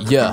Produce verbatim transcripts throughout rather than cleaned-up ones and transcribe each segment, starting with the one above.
Yeah.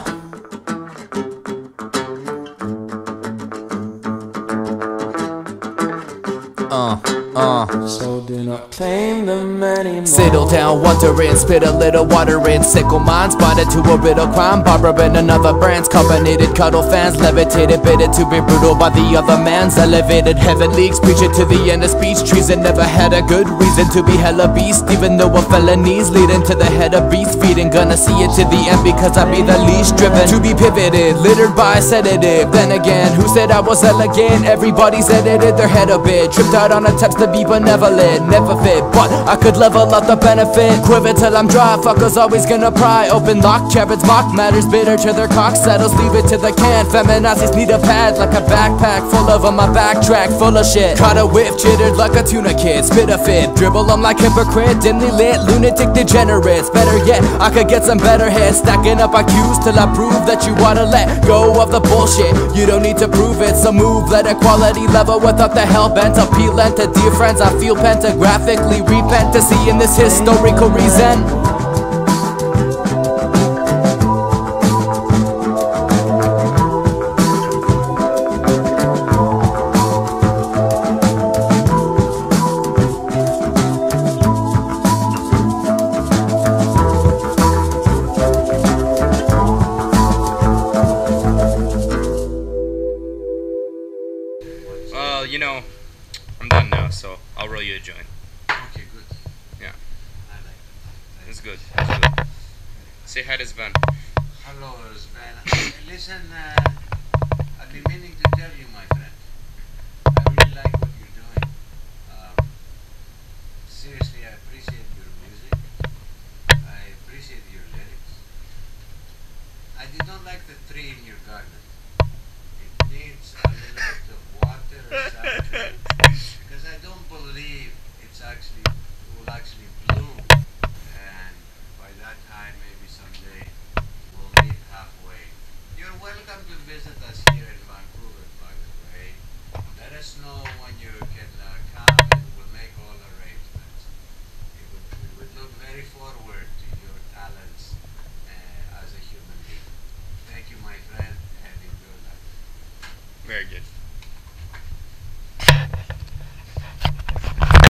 Uh, uh. So do not claim them anymore. Settle down, wondering, spit a little water in. Sickle minds, bonded to a riddle crime. Barbara and another brand's carbonated cuddle fans. Levitated, bidded to be brutal by the other man's. Elevated heaven leagues, preach it to the end of speech. Treason never had a good reason to be hella beast. Even though a felonies leading to the head of beast feeding. Gonna see it to the end because I be the least driven to be pivoted, littered by sedative. Then again, who said I was elegant? Everybody's edited their head a bit. Tripped out on attempts to be benevolent, never fit, but I could level up the benefit. Quiver till I'm dry, fuckers always gonna pry. Open lock, chariots mock, matters bitter to their cock saddles. Leave it to the can, feminazis need a pad. Like a backpack full of them, a backtrack full of shit. Caught a whiff, jittered like a tuna kid. Spit a fit, dribble them like hypocrite. Dimly lit, lunatic degenerates. Better yet, I could get some better hits. Stacking up I Qs till I prove that you wanna let go of the bullshit. You don't need to prove it, so move, let equality level without the hell bent. Appeal to dear friends, I feel pentagraphically repent to see in this historical reason. Well, you know, I'm done now, so I'll roll you a joint. Okay, good. Yeah. I like that. It's good. It's good. Say hi to Sven. Hello, Sven. Uh, listen, uh, I've been meaning to tell you, my friend. I really like what you're doing. Um, seriously, I appreciate your music. I appreciate your lyrics. I did not like the tree in your garden. It needs a little bit of water or sunshine. Because I don't believe it's actually it will actually bloom, and by that time, maybe someday, we'll meet halfway. You're welcome to visit us here in Vancouver, by the way. Let us know when you can uh, come, and we'll make all arrangements. We would, we would look very forward to your talents uh, as a human being. Thank you, my friend, and enjoy life. Very good.